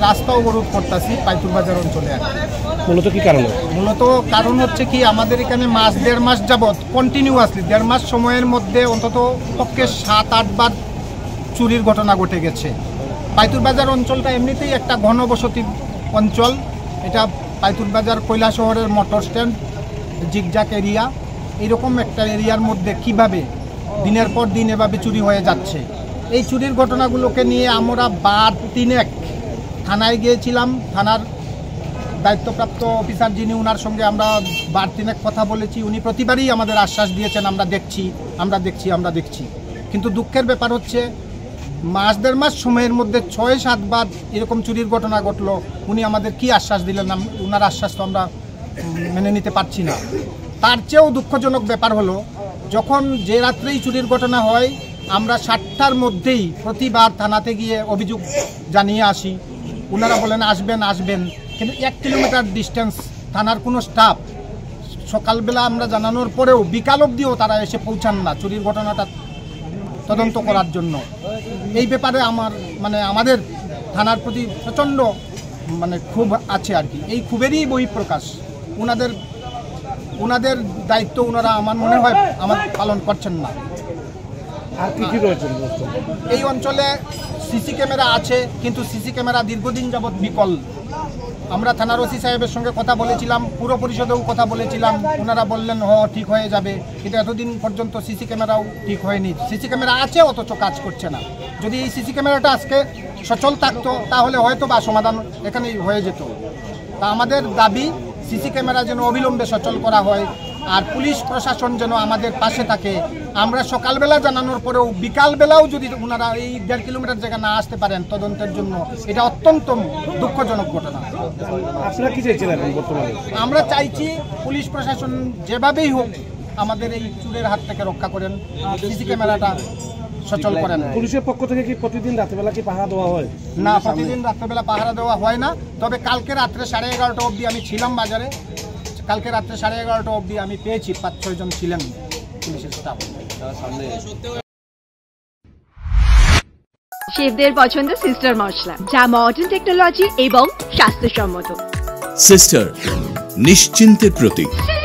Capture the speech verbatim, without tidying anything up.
রাস্তা অবরোধ করতেছি পাইতুর বাজার অঞ্চলে। আর মূলত কি কারণ? মূলত কারণ হচ্ছে কি, আমাদের এখানে মাস দেড় মাস যাবৎ কন্টিনিউয়াসলি দেড় মাস সময়ের মধ্যে অন্তত পক্ষে সাত আটবার চুরির ঘটনা ঘটে গেছে। পাইতুর বাজার অঞ্চলটা এমনিতেই একটা ঘনবসতি অঞ্চল। এটা পাইতুর বাজার কৈলা শহরের মোটর স্ট্যান্ড, জিগজাক এরিয়া, এইরকম একটা এরিয়ার মধ্যে কিভাবে দিনের পর দিন এভাবে চুরি হয়ে যাচ্ছে। এই চুরির ঘটনাগুলোকে নিয়ে আমরা বার তিনেক থানায় গিয়েছিলাম। থানার দায়িত্বপ্রাপ্ত অফিসার যিনি, ওনার সঙ্গে আমরা বার তিনেক কথা বলেছি। উনি প্রতিবারই আমাদের আশ্বাস দিয়েছেন, আমরা দেখছি আমরা দেখছি আমরা দেখছি কিন্তু দুঃখের ব্যাপার হচ্ছে মাস দেড় মাস সময়ের মধ্যে ছয় সাতবার এরকম চুরির ঘটনা ঘটলো। উনি আমাদের কি আশ্বাস দিলেন, ওনার আশ্বাস তো আমরা মেনে নিতে পারছি না। তার চেয়েও দুঃখজনক ব্যাপার হলো, যখন যে রাত্রেই চুরির ঘটনা হয় আমরা সাতটার মধ্যেই প্রতিবার থানাতে গিয়ে অভিযোগ জানিয়ে আসি। ওনারা বলেন আসবেন আসবেন, কিন্তু এক কিলোমিটার ডিস্টেন্স থানার কোনো স্টাফ সকালবেলা আমরা জানানোর পরেও বিকাল অবধিও তারা এসে পৌঁছান না চুরির ঘটনাটা তদন্ত করার জন্য। এই ব্যাপারে আমার মানে আমাদের থানার প্রতি প্রচণ্ড মানে ক্ষোভ আছে আর কি। এই ক্ষোভেরই বহিঃপ্রকাশ। ওনাদের ওনাদের দায়িত্ব ওনারা আমার মনে হয় আমার পালন করছেন না। আর কি কি রয়েছে এই অঞ্চলে? সিসি ক্যামেরা আছে, কিন্তু সিসি ক্যামেরা দীর্ঘদিন যাবৎ বিকল। আমরা থানার ওসি সাহেবের সঙ্গে কথা বলেছিলাম, পুর পরিষদেও কথা বলেছিলাম, ওনারা বললেন হ ঠিক হয়ে যাবে, কিন্তু এতদিন পর্যন্ত সিসি ক্যামেরাও ঠিক হয়নি। সিসি ক্যামেরা আছে অথচ কাজ করছে না। যদি এই সিসি ক্যামেরাটা আজকে সচল থাকতো তাহলে হয়তো বা সমাধান এখানেই হয়ে যেত। তা আমাদের দাবি সিসি ক্যামেরা যেন অবিলম্বে সচল করা হয়, আর পুলিশ প্রশাসন যেন আমাদের পাশে থাকে। আমরা সকালবেলা জানানোর পরেও বিকালবেলাও যদি ওনারা এই দেড় কিলোমিটার জায়গা না আসতে পারেন তদন্তের জন্য, এটা অত্যন্ত দুঃখজনক ঘটনা। আপনারা কি চাইছিলেন বর্তমানে? আমরা চাইছি পুলিশ প্রশাসন যেভাবেই হোক আমাদের এই চুরের হাত থেকে রক্ষা করেন, সিসি ক্যামেরাটা সচল করেন। পুলিশের পক্ষ থেকে কি প্রতিদিন রাতেবেলা কি পাহারা দেওয়া হয়? না, প্রতিদিন রাত্রেবেলা পাহারা দেওয়া হয় না। তবে কালকে রাত্রে সাড়ে এগারোটা অবধি আমি ছিলাম বাজারে। কালকে রাত্রে সাড়ে এগারোটা অবধি আমি পেয়েছি পাঁচ ছয় জন ছিলেন পুলিশের স্টাফ। শেফদের পছন্দ সিস্টার মশলা, যা মডার্ন টেকনোলজি এবং স্বাস্থ্যসম্মত। সিস্টার, নিশ্চিন্তের প্রতীক।